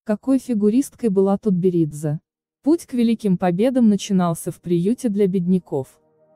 Какой фигуристкой была Тутберидзе? Путь к великим победам начинался в приюте для бедняков.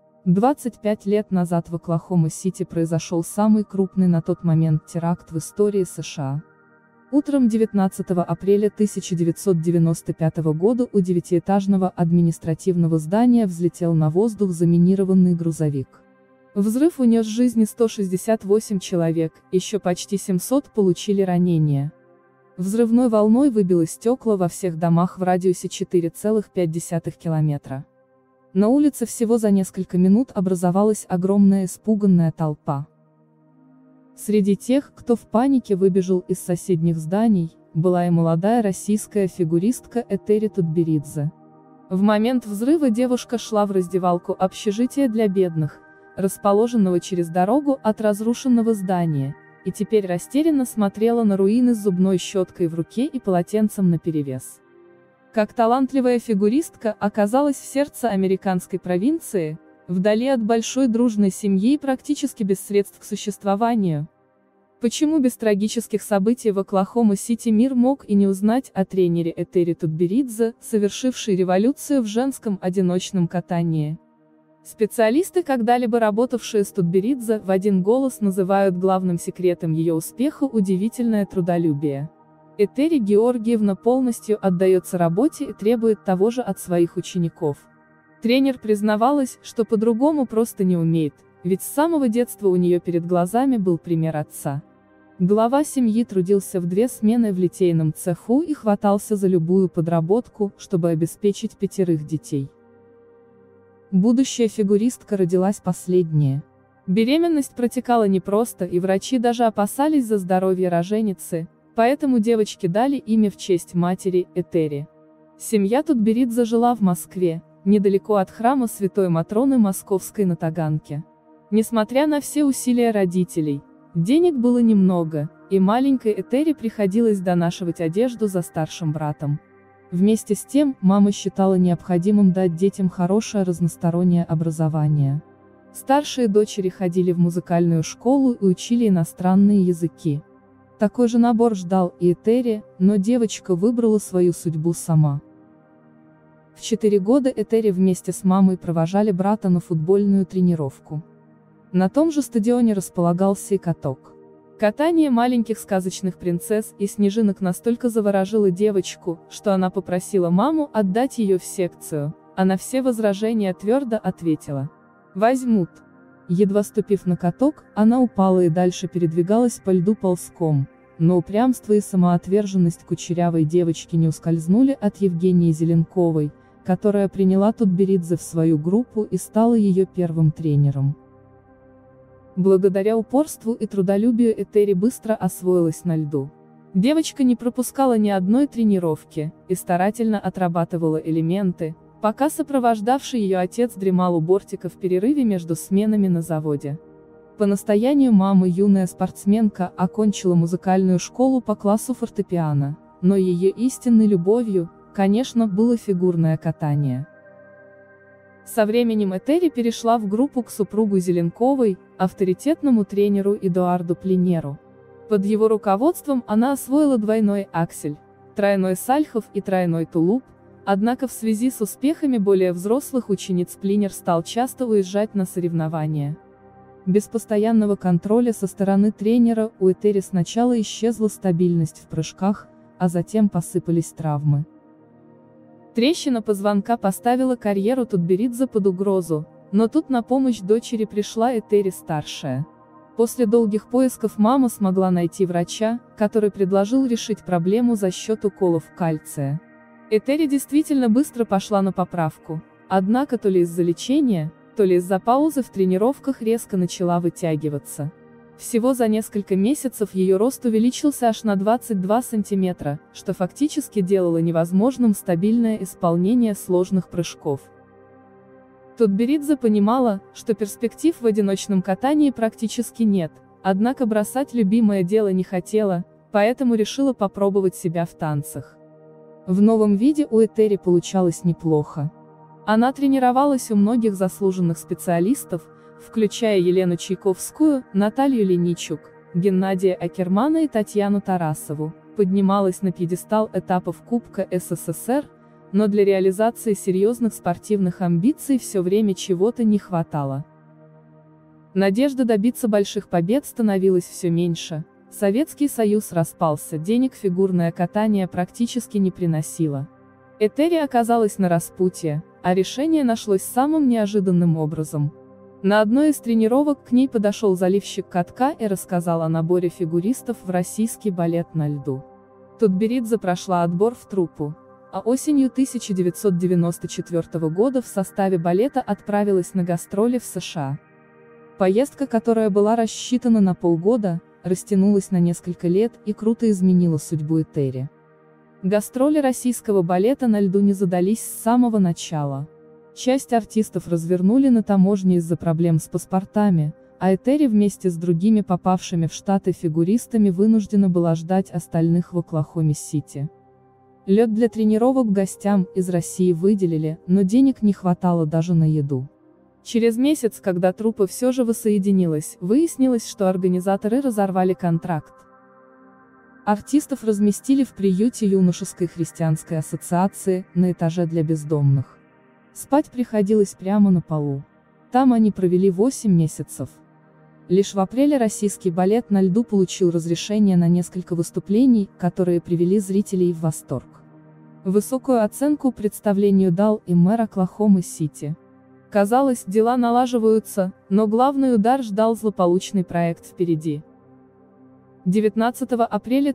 25 лет назад в Оклахома-Сити произошел самый крупный на тот момент теракт в истории США. Утром 19 апреля 1995 года у девятиэтажного административного здания взлетел на воздух заминированный грузовик. Взрыв унес жизни 168 человек, еще почти 700 получили ранения. Взрывной волной выбило стекла во всех домах в радиусе 4,5 километра. На улице всего за несколько минут образовалась огромная испуганная толпа. Среди тех, кто в панике выбежал из соседних зданий, была и молодая российская фигуристка Этери Тутберидзе. В момент взрыва девушка шла в раздевалку общежития для бедных, расположенного через дорогу от разрушенного здания, и теперь растерянно смотрела на руины с зубной щеткой в руке и полотенцем наперевес. Как талантливая фигуристка оказалась в сердце американской провинции, вдали от большой дружной семьи и практически без средств к существованию. Почему без трагических событий в Оклахома-Сити мир мог и не узнать о тренере Этери Тутберидзе, совершившей революцию в женском одиночном катании? Специалисты, когда-либо работавшие с Тутберидзе, в один голос называют главным секретом ее успеха удивительное трудолюбие. Этери Георгиевна полностью отдается работе и требует того же от своих учеников. Тренер признавалась, что по-другому просто не умеет, ведь с самого детства у нее перед глазами был пример отца. Глава семьи трудился в 2 смены в литейном цеху и хватался за любую подработку, чтобы обеспечить 5 детей. Будущая фигуристка родилась последняя. Беременность протекала непросто, и врачи даже опасались за здоровье роженицы, поэтому девочке дали имя в честь матери, Этери. Семья Тутберидзе жила в Москве, недалеко от храма Святой Матроны Московской на Таганке. Несмотря на все усилия родителей, денег было немного, и маленькой Этери приходилось донашивать одежду за старшим братом. Вместе с тем, мама считала необходимым дать детям хорошее разностороннее образование. Старшие дочери ходили в музыкальную школу и учили иностранные языки. Такой же набор ждал и Этери, но девочка выбрала свою судьбу сама. В 4 года Этери вместе с мамой провожали брата на футбольную тренировку. На том же стадионе располагался и каток. Катание маленьких сказочных принцесс и снежинок настолько заворожило девочку, что она попросила маму отдать ее в секцию, а на все возражения твердо ответила: «Возьмут». Едва ступив на каток, она упала и дальше передвигалась по льду ползком, но упрямство и самоотверженность кучерявой девочки не ускользнули от Евгении Зеленковой, которая приняла Тутберидзе в свою группу и стала ее первым тренером. Благодаря упорству и трудолюбию Этери быстро освоилась на льду. Девочка не пропускала ни одной тренировки, и старательно отрабатывала элементы, пока сопровождавший ее отец дремал у бортика в перерыве между сменами на заводе. По настоянию мамы юная спортсменка окончила музыкальную школу по классу фортепиано, но ее истинной любовью, конечно, было фигурное катание. Со временем Этери перешла в группу к супругу Зеленковой, авторитетному тренеру Эдуарду Пленеру. Под его руководством она освоила двойной аксель, тройной сальхов и тройной тулуп, однако в связи с успехами более взрослых учениц Пленер стал часто уезжать на соревнования. Без постоянного контроля со стороны тренера у Этери сначала исчезла стабильность в прыжках, а затем посыпались травмы. Трещина позвонка поставила карьеру Тутберидзе под угрозу, но тут на помощь дочери пришла Этери-старшая. После долгих поисков мама смогла найти врача, который предложил решить проблему за счет уколов кальция. Этери действительно быстро пошла на поправку, однако то ли из-за лечения, то ли из-за паузы в тренировках резко начала вытягиваться. Всего за несколько месяцев ее рост увеличился аж на 22 сантиметра, что фактически делало невозможным стабильное исполнение сложных прыжков. Тутберидзе понимала, что перспектив в одиночном катании практически нет, однако бросать любимое дело не хотела, поэтому решила попробовать себя в танцах. В новом виде у Этери получалось неплохо. Она тренировалась у многих заслуженных специалистов, включая Елену Чайковскую, Наталью Леничук, Геннадия Акермана и Татьяну Тарасову, поднималась на пьедестал этапов Кубка СССР, но для реализации серьезных спортивных амбиций все время чего-то не хватало. Надежда добиться больших побед становилась все меньше, Советский Союз распался, денег фигурное катание практически не приносило. Этери оказалась на распутье, а решение нашлось самым неожиданным образом. На одной из тренировок к ней подошел заливщик катка и рассказал о наборе фигуристов в российский балет на льду. Тутберидзе прошла отбор в труппу, а осенью 1994 года в составе балета отправилась на гастроли в США. Поездка, которая была рассчитана на полгода, растянулась на несколько лет и круто изменила судьбу Этери. Гастроли российского балета на льду не задались с самого начала. Часть артистов развернули на таможне из-за проблем с паспортами, а Этери вместе с другими попавшими в Штаты фигуристами вынуждена была ждать остальных в Оклахоме-Сити. Лед для тренировок гостям из России выделили, но денег не хватало даже на еду. Через месяц, когда труппа все же воссоединилась, выяснилось, что организаторы разорвали контракт. Артистов разместили в приюте юношеской христианской ассоциации, на этаже для бездомных. Спать приходилось прямо на полу. Там они провели 8 месяцев. Лишь в апреле российский балет на льду получил разрешение на несколько выступлений, которые привели зрителей в восторг. Высокую оценку представлению дал и мэр Оклахомы-Сити. Казалось, дела налаживаются, но главный удар ждал злополучный проект впереди. 19 апреля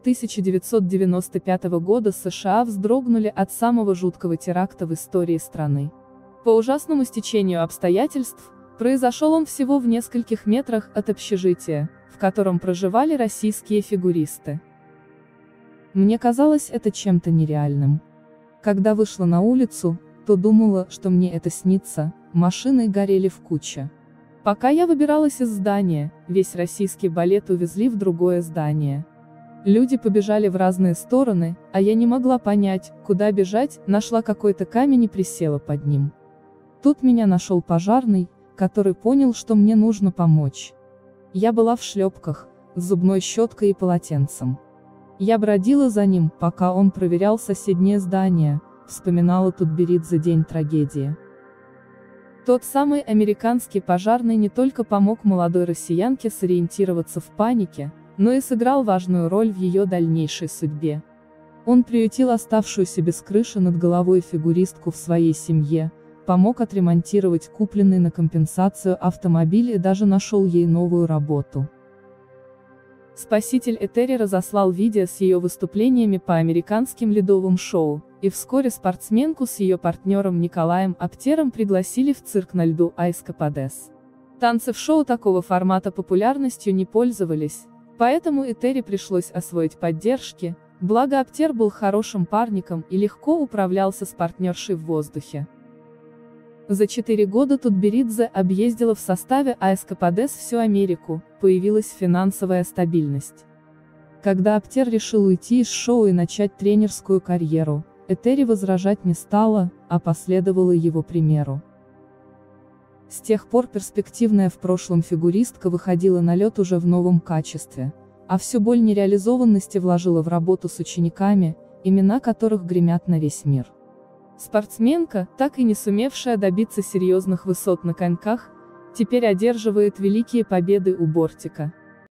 1995 года США вздрогнули от самого жуткого теракта в истории страны. По ужасному стечению обстоятельств, произошел он всего в нескольких метрах от общежития, в котором проживали российские фигуристы. Мне казалось это чем-то нереальным. Когда вышла на улицу, то думала, что мне это снится, машины горели в куче. Пока я выбиралась из здания, весь российский балет увезли в другое здание. Люди побежали в разные стороны, а я не могла понять, куда бежать, нашла какой-то камень и присела под ним. Тут меня нашел пожарный, который понял, что мне нужно помочь. Я была в шлепках, с зубной щеткой и полотенцем. Я бродила за ним, пока он проверял соседнее здание, вспоминала Тутберидзе день трагедии. Тот самый американский пожарный не только помог молодой россиянке сориентироваться в панике, но и сыграл важную роль в ее дальнейшей судьбе. Он приютил оставшуюся без крыши над головой фигуристку в своей семье, помог отремонтировать купленный на компенсацию автомобиль и даже нашел ей новую работу. Спаситель Этери разослал видео с ее выступлениями по американским ледовым шоу, и вскоре спортсменку с ее партнером Николаем Аптером пригласили в цирк на льду Айс-Каподес. Танцы в шоу такого формата популярностью не пользовались, поэтому Этери пришлось освоить поддержки, благо Аптер был хорошим парником и легко управлялся с партнершей в воздухе. За 4 года Тутберидзе объездила в составе Айс-Каподес всю Америку, появилась финансовая стабильность. Когда Аптер решил уйти из шоу и начать тренерскую карьеру, Этери возражать не стала, а последовала его примеру. С тех пор перспективная в прошлом фигуристка выходила на лед уже в новом качестве, а всю боль нереализованности вложила в работу с учениками, имена которых гремят на весь мир. Спортсменка, так и не сумевшая добиться серьезных высот на коньках, теперь одерживает великие победы у бортика.